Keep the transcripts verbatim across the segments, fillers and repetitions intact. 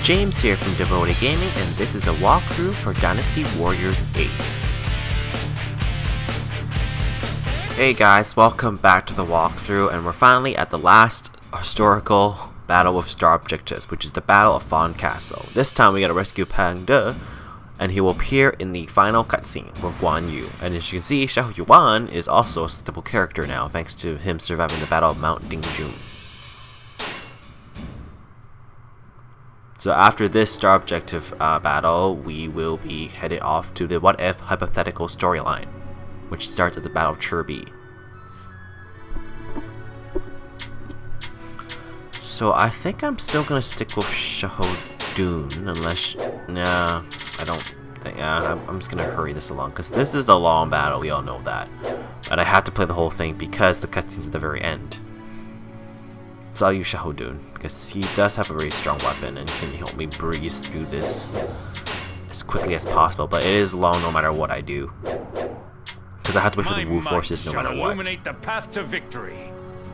James here from Devoted Gaming, and this is a walkthrough for Dynasty Warriors eight. Hey guys, welcome back to the walkthrough, and we're finally at the last historical battle with star objectives, which is the Battle of Phong Castle. This time we gotta rescue Pang De, and he will appear in the final cutscene with Guan Yu. And as you can see, Xiahou Yuan is also a stable character now, thanks to him surviving the Battle of Mount Dingjun. So after this star objective uh, battle, we will be headed off to the What If hypothetical storyline, which starts at the Battle of Chirbi. So I think I'm still gonna stick with Xiahou Dun, unless, nah, I don't think, yeah, I'm, I'm just gonna hurry this along, because this is a long battle, we all know that. And I have to play the whole thing because the cutscene's at the very end. So I'll use Xiahou Dun, because he does have a very strong weapon and can help me breeze through this as quickly as possible, but it is long no matter what I do. Because I have to wait for the Wu forces no matter what. Illuminate the path to victory.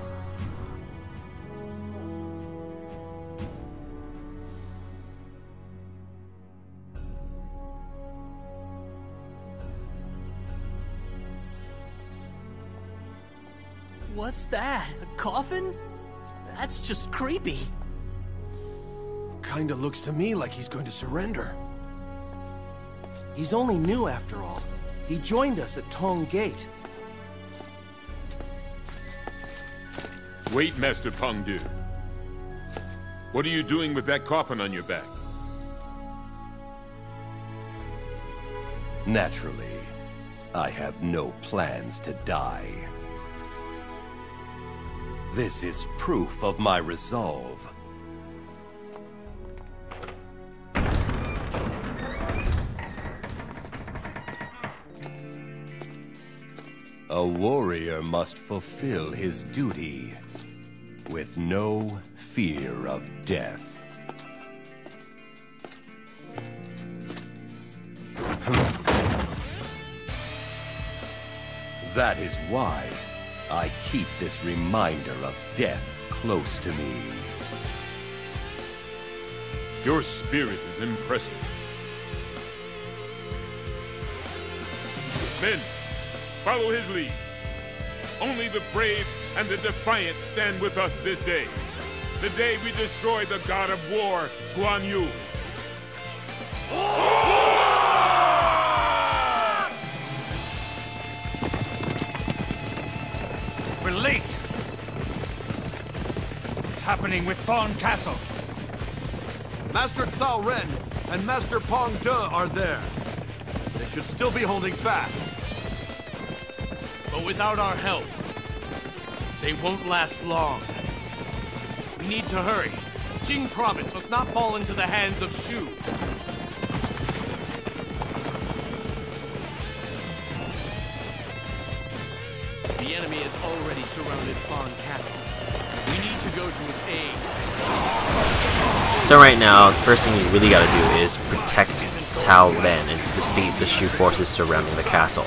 What's that? A coffin? That's just creepy. Kinda looks to me like he's going to surrender. He's only new after all. He joined us at Tong Gate. Wait, Master Pang De. What are you doing with that coffin on your back? Naturally, I have no plans to die. This is proof of my resolve. A warrior must fulfill his duty with no fear of death. That is why I keep this reminder of death close to me. Your spirit is impressive. Men, follow his lead. Only the brave and the defiant stand with us this day. The day we destroy the god of war, Guan Yu. We're late. What's happening with Phong Castle? Master Cao Ren and Master Pang De are there. They should still be holding fast. But without our help, they won't last long. We need to hurry. Jing Province must not fall into the hands of Shu. The enemy has already surrounded Phong Castle. We need to go to its aid. So right now, the first thing you really gotta do is protect Cao Ren and defeat the Shu forces surrounding the castle.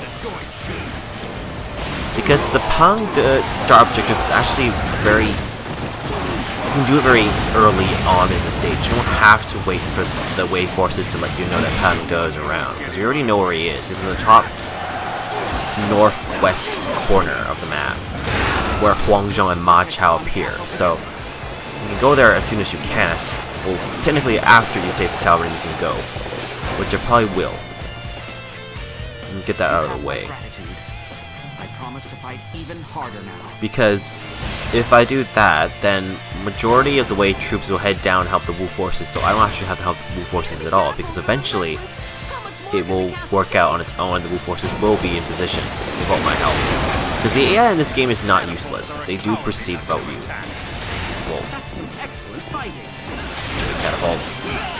Because the Pang De star objective is actually very... You can do it very early on in the stage. You don't have to wait for the Wei forces to let you know that Pang De is around, because you already know where he is. He's in the top northwest corner of the map, where Huang Zhong and Ma Chao appear. So you can go there as soon as you can. Well, technically after you save Cao Ren you can go, which I probably will. And get that out of the way. I promise to fight even harder now. Because if I do that, then majority of the Wei troops will head down and help the Wu forces, so I don't actually have to help the Wu forces at all, because eventually it will work out on its own. The Wu forces will be in position without my help. Because the A I in this game is not useless. They do proceed without you. Well, That's some excellent fighting. stupid catapults.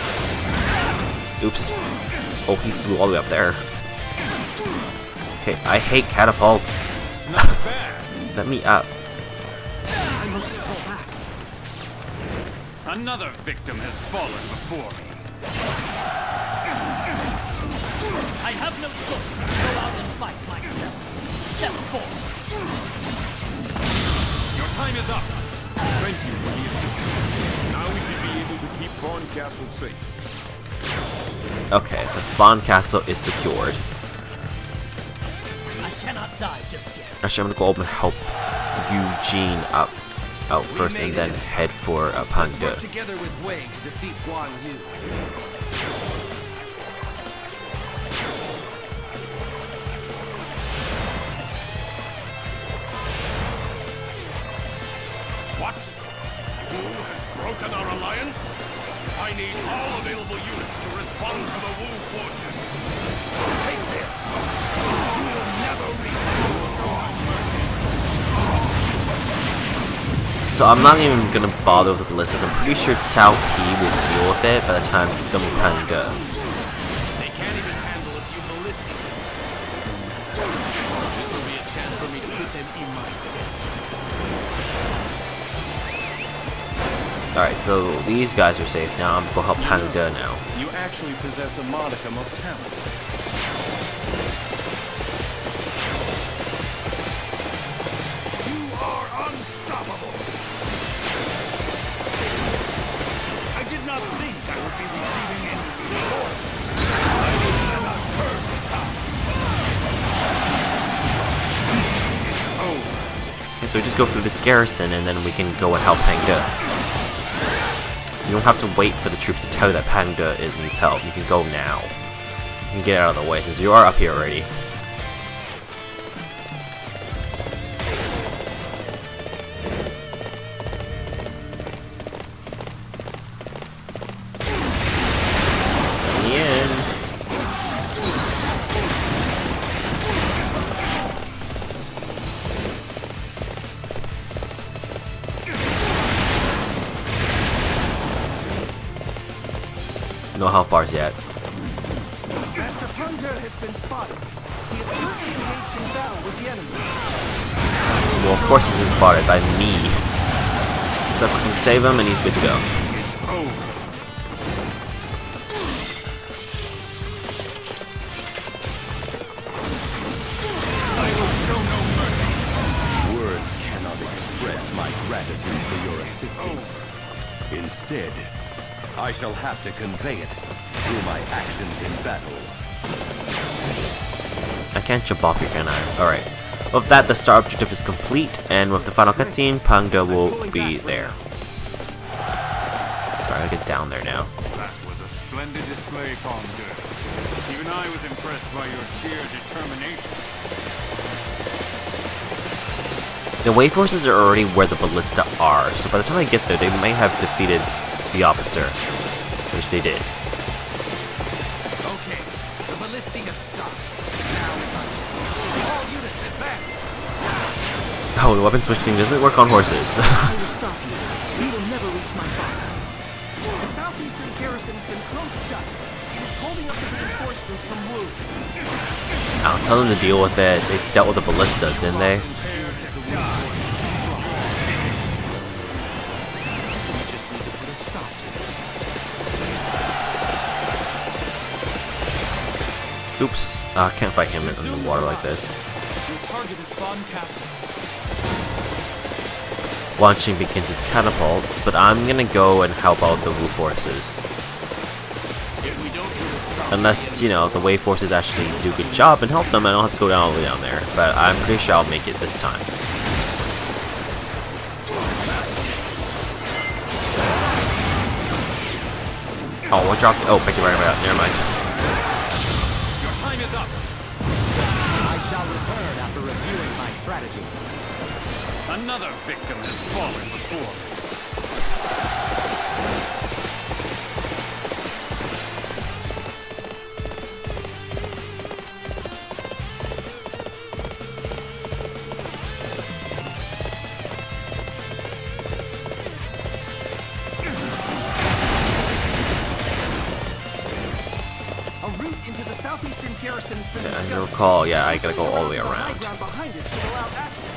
Oops. Oh, he flew all the way up there. Okay, I hate catapults. Let me up. I must fall back. Another victim has fallen before me. I have no choice. Go out and fight myself. Step forward. Your time is up. Thank you for the assistance. Now we should be able to keep Vaughn Castle safe. Okay, the Vaughn Castle is secured. I cannot die just yet. Actually, I'm gonna go over and help Eugene up, out first, and then head for uh, Pang Let's De. work together with Wei to defeat Guan Yu. What? Wu has broken our alliance? I need all available units to respond to the Wu forces. Take this! You will never reach show our mercy. So I'm not even gonna bother with the ballistas. I'm pretty sure Cao Pi will deal with it by the time I'm done with Pang De. They can't even handle a few ballistic. This will be a chance for me to put them in my debt. Alright, so these guys are safe now. I'm gonna go help Pang De now. You actually possess a modicum of talent. You are unstoppable. I did not think I would be receiving any reward. I shall not turn the tide. It's over. Okay, so we just go through this garrison and then we can go and help Pang De. You don't have to wait for the troops to tell you that Pang De is needs help. You can go now. You can get out of the way since you are up here already. Coming in. No health bars yet. Master Pang De has been spotted. He is currently engaged in battle with the enemy. Well, of course he's been spotted by me. So I can save him and he's good to go. It's over. I will show no mercy. Words cannot express my gratitude for your assistance. Instead, I shall have to convey it through my actions in battle. I can't jump off here, can I? Alright. With that, the star objective is complete, and with the final cutscene, Pang De will be there. Alright, I get down there now. That was a splendid display, Pang De. Even I was impressed by your sheer determination. The Wei forces are already where the ballista are, so by the time I get there, they may have defeated the officer, which they did. Okay, the ballisting has stopped. Now it's on. All units advance. Oh, the weapon switching doesn't work on horses. I will stop you. We will never reach my father. The southeastern garrison has been close shut. It is holding up the reinforcements from Wu. I'll tell them to deal with it. They dealt with the ballistas, didn't they? Oops, I uh, can't fight him in the water like this. Your target is Vaughn Castle. Launching begins his catapults, but I'm gonna go and help out the Wu forces. Unless, you know, the Wei forces actually do a good job and help them, I don't have to go down all the way down there. But I'm pretty sure I'll make it this time. Oh, what dropped? Oh, pick it right up. Never mind. Your time is up. I shall return after reviewing my strategy. Another victim has fallen before me. A route into the southeastern garrison has been As discovered. you recall, yeah, I gotta go all the way The high around. ground behind it should allow access.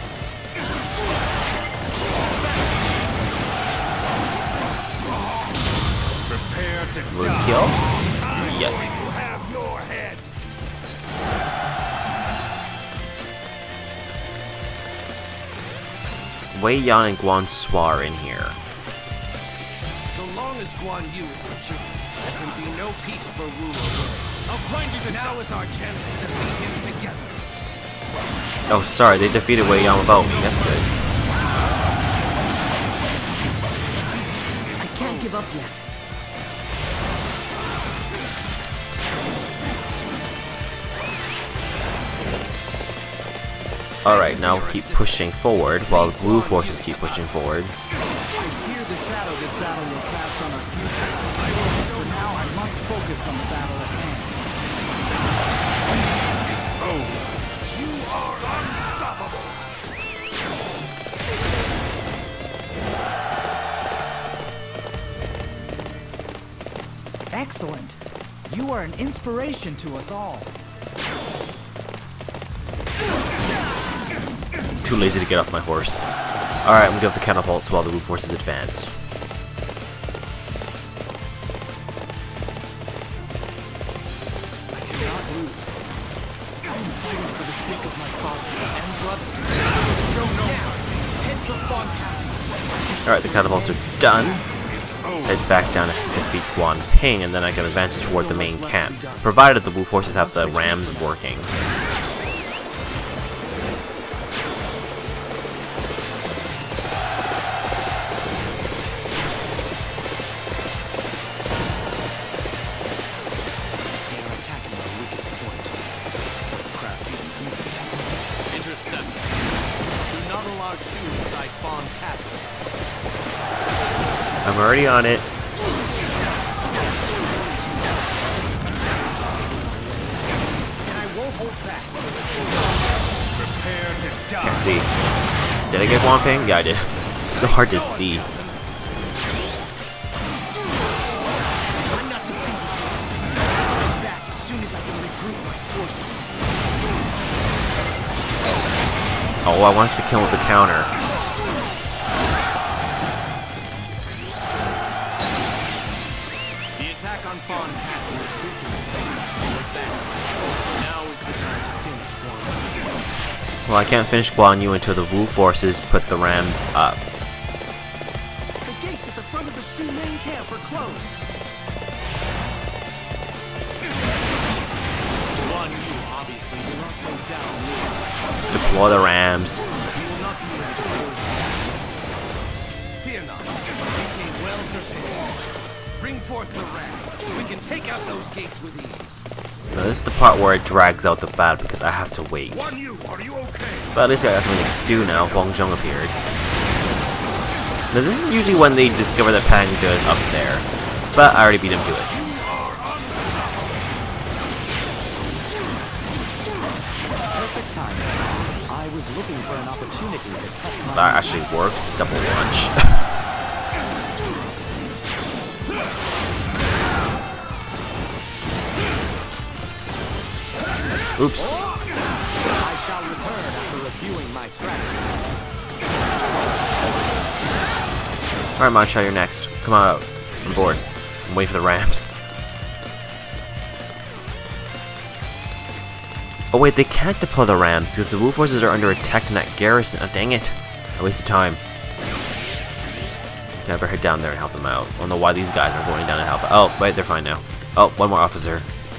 Prepare to Was die. kill? I'm Yes. going to have your head. Wei Yan and Guan Su are in here. So long as Guan Yu is in charge, there can be no peace for Wu Lei. I'll grind you to Now is our chance to defeat him together. Oh, sorry, they defeated Wei Yao without me. That's good. I can't give up yet. Alright, now keep pushing forward while the blue forces keep pushing forward. I fear the shadow this battle will cast on our future. So now I must focus on the battle at hand. It's over. You are unstoppable! Excellent. You are an inspiration to us all. Too lazy to get off my horse. Alright, I'm gonna go with the catapults while the blue forces advance. I cannot lose. As I am fighting for the sake of my father and brothers. Show no mercy. Head for Fawn Castle. Alright, the catapults are done. Head back down to defeat Guan Ping, and then I can advance toward the main camp, provided the blue forces have the rams working. I'm already on it. And I won't hold back. Prepare to die. Can't see. Did I get Guan Ping? Yeah, I did. So hard to see. I'm not defeated. I'm back as soon as I can regroup my forces. Oh, I wanted to kill with the counter. The attack on Fawn Castle is weakening. Now is the time to finish Guan Yu. Well, I can't finish Guan Yu until the Wu forces put the rams up. The gates at the front of the Shu main camp are closed. Guan Yu obviously will not go down. Deploy the rams. He will not be ready to hold you. Fear not. We came well prepared. Bring forth the ram. We can take out those gates with ease. Now, this is the part where it drags out the battle because I have to wait. Guan Yu, are you okay? But at least I got something to do now. Wang Zhong appeared. Now, this is usually when they discover that Pang De is up there. But I already beat him to it. Perfect timing. I was looking for an opportunity to test my... That actually works. Double launch. Oops. I shall return after reviewing my strategy. Alright, Mancha, you're next. Come on out. I'm bored. I'm waiting for the rams. Oh wait, they can't deploy the rams because the Wu forces are under attack in that garrison. Oh, dang it. I wasted time. Can I ever head down there and help them out? I don't know why these guys are going down to help. Oh, wait, they're fine now. Oh, one more officer.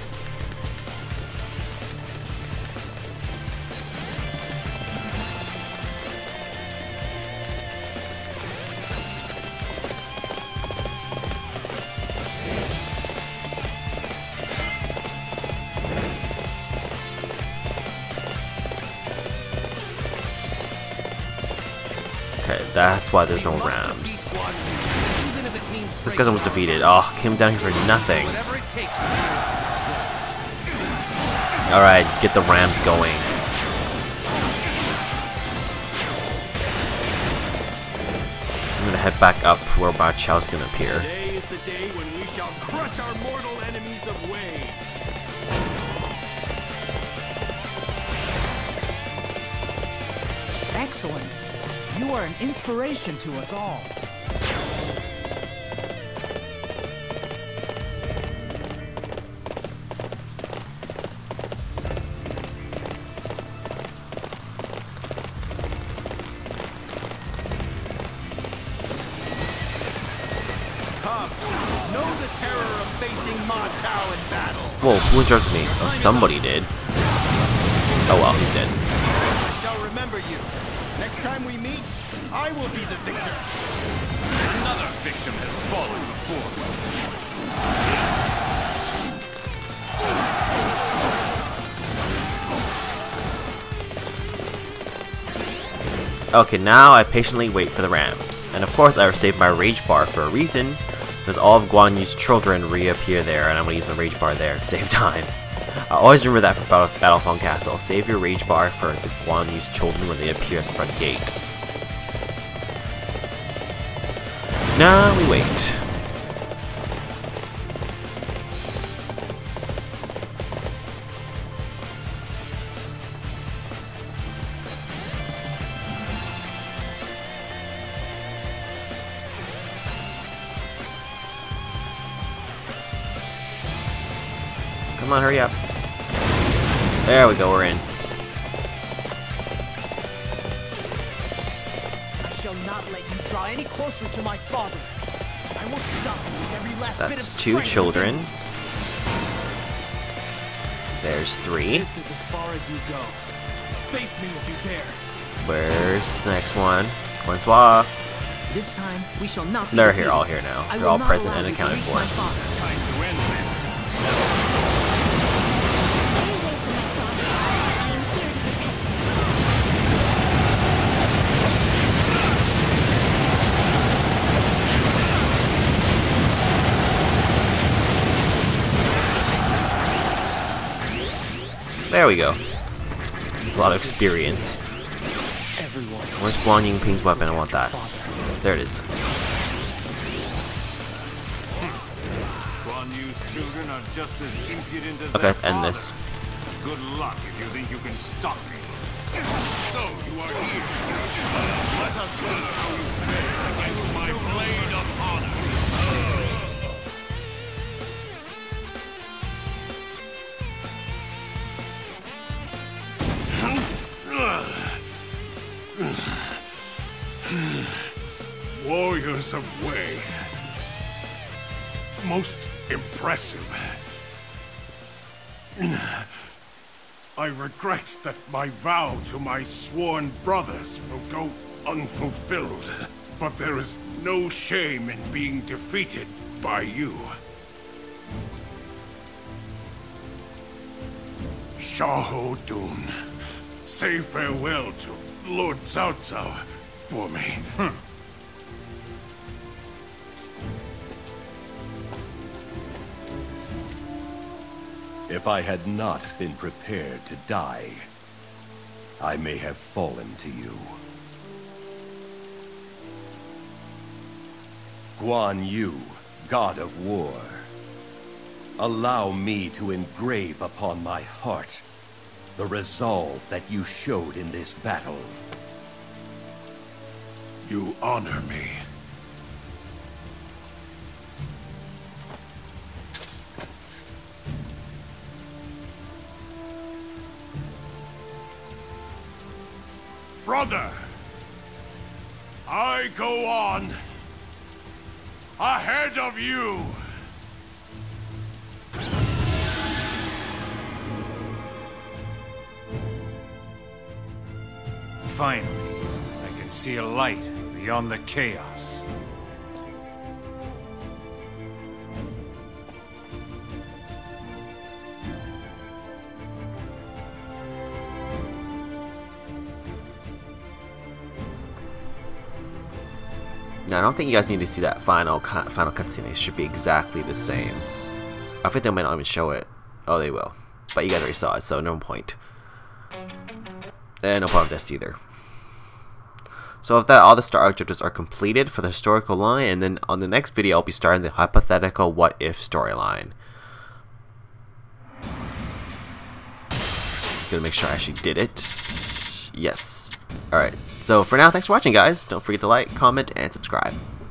Okay, that's why there's no rams. Even if it means This guy's almost defeated. Oh, came down here for nothing. whatever it takes to Alright, get the rams going. I'm gonna head back up where Ma Chao's gonna appear. Today is the day when we shall crush our mortal enemies of Wei. Excellent. You are an inspiration to us all. Come, Whoa, who interrupted me? Oh, somebody did. Oh well, he's dead. I shall remember you. Next time we meet, I will be the victor. Another victim has fallen before me. Okay, now I patiently wait for the ramps. And of course I saved my rage bar for a reason, because all of Guan Yu's children reappear there, and I'm going to use my rage bar there to save time. I always remember that for Battle Battlefront Castle. Save your rage bar for the Guan Yu's children when they appear at the front gate. Now we wait. Come on, hurry up. There we go, we're in. I shall not let you draw any closer to my father. I will stop you with every last bit of That's strength. two children. There's three. This is as far as you go. Face me if you dare. Where's the next one? Francois. This time, we shall not be They're defeated. here, all here now. I They're will all not present allow and you to accounted reach for. my father. Time to end this. There we go. There's a lot of experience. Everyone. Where's Guan Yingping's weapon? I want that. There it is. Guan Yu's children are just as impudent as Okay, their let's end father. this. Good luck if you think you can stop me. So you are here. Let us see how you fare against my blade of honor. Warriors of Wei. Most impressive. I regret that my vow to my sworn brothers will go unfulfilled, but there is no shame in being defeated by you. Xiahou Dun, say farewell to Lord Cao Cao for me. If I had not been prepared to die, I may have fallen to you. Guan Yu, God of War, allow me to engrave upon my heart the resolve that you showed in this battle. You honor me. Brother, I go on ahead of you. Finally, I can see a light beyond the chaos. Now, I don't think you guys need to see that final cut, final cutscene. It should be exactly the same. I think they might not even show it. Oh, they will. But you guys already saw it, so no point. And no point of this either. So with that, all the star objectives are completed for the historical line, and then on the next video, I'll be starting the hypothetical what-if storyline. Gonna make sure I actually did it. Yes. Alright. So for now, thanks for watching, guys. Don't forget to like, comment, and subscribe.